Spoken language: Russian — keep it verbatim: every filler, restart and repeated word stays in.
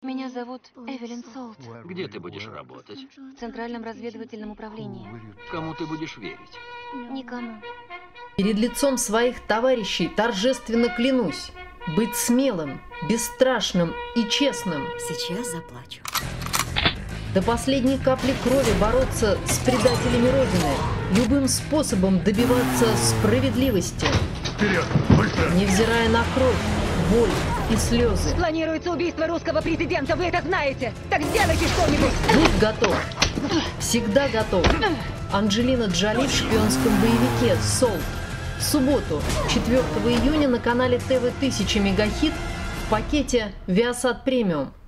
Меня зовут Эвелин Солт. Где ты будешь работать? В Центральном разведывательном управлении. Кому ты будешь верить? Никому. Перед лицом своих товарищей торжественно клянусь быть смелым, бесстрашным и честным. Сейчас заплачу. До последней капли крови бороться с предателями Родины, любым способом добиваться справедливости. Вперед! Быстро! Невзирая на кровь, боль и слезы. Планируется убийство русского президента, вы это знаете! Так сделайте что-нибудь! Будь готов. Всегда готов. Анджелина Джоли в шпионском боевике «Солт». В субботу, четвёртого июня на канале тэ вэ тысяча Мегахит в пакете Viasat Premium.